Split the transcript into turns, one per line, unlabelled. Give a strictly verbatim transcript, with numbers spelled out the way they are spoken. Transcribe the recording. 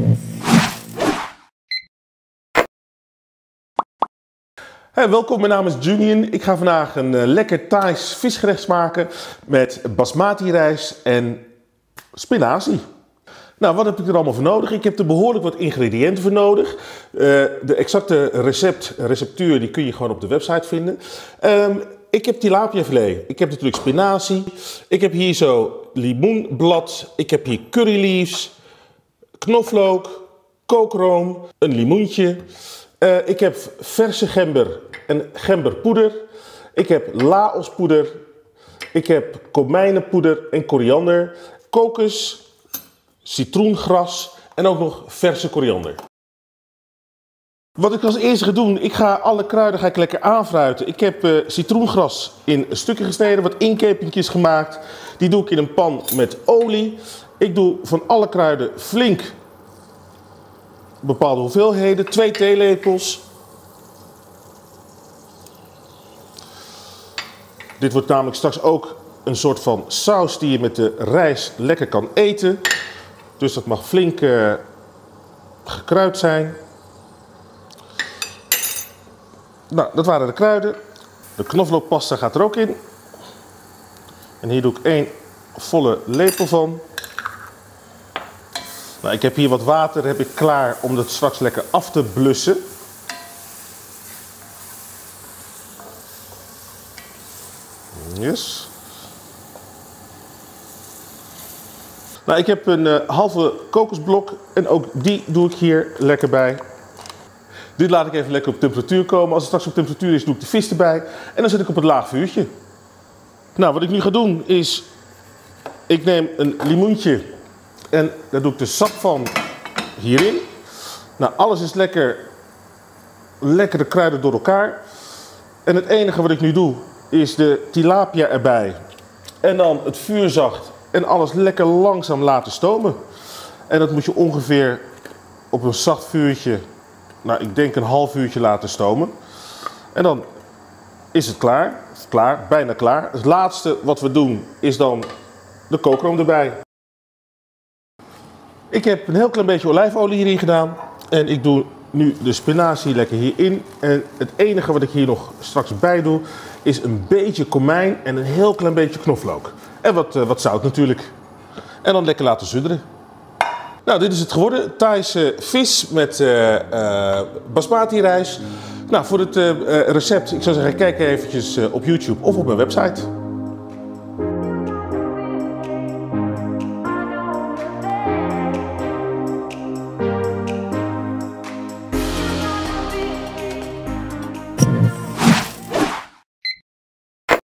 Hey, welkom, mijn naam is Junian. Ik ga vandaag een uh, lekker Thais visgerecht maken met basmati rijst en spinazie. Nou, wat heb ik er allemaal voor nodig? Ik heb er behoorlijk wat ingrediënten voor nodig. Uh, de exacte recept, receptuur die kun je gewoon op de website vinden. Um, ik heb tilapiafilet, ik heb natuurlijk spinazie, ik heb hier zo limoenblad, ik heb hier curry leaves, knoflook, kookroom, een limoentje. Uh, ik heb verse gember en gemberpoeder. Ik heb laospoeder. Ik heb komijnenpoeder en koriander. Kokos, citroengras en ook nog verse koriander. Wat ik als eerste ga doen, ik ga alle kruiden ga ik lekker aanfruiten. Ik heb uh, citroengras in stukken gesneden, wat inkepingjes gemaakt. Die doe ik in een pan met olie. Ik doe van alle kruiden flink bepaalde hoeveelheden, twee theelepels. Dit wordt namelijk straks ook een soort van saus die je met de rijst lekker kan eten. Dus dat mag flink uh, gekruid zijn. Nou, dat waren de kruiden. De knoflookpasta gaat er ook in. En hier doe ik één volle lepel van. Nou, ik heb hier wat water heb ik klaar om dat straks lekker af te blussen. Yes. Nou, ik heb een uh, halve kokosblok en ook die doe ik hier lekker bij. Dit laat ik even lekker op temperatuur komen. Als het straks op temperatuur is, doe ik de vis erbij. En dan zet ik op het laag vuurtje. Nou, wat ik nu ga doen is, ik neem een limoentje en daar doe ik de sap van hierin. Nou, alles is lekker, lekkere kruiden door elkaar. En het enige wat ik nu doe, is de tilapia erbij. En dan het vuur zacht en alles lekker langzaam laten stomen. En dat moet je ongeveer op een zacht vuurtje, nou ik denk een half uurtje laten stomen. En dan is het klaar, of klaar, bijna klaar. Het laatste wat we doen is dan de kookroom erbij. Ik heb een heel klein beetje olijfolie hierin gedaan. En ik doe nu de spinazie lekker hierin. En het enige wat ik hier nog straks bij doe, is een beetje komijn en een heel klein beetje knoflook. En wat, uh, wat zout natuurlijk. En dan lekker laten sudderen. Nou, dit is het geworden. Thaise vis met uh, uh, basmati rijst. Nou, voor het uh, recept, ik zou zeggen, kijk eventjes uh, op YouTube of op mijn website.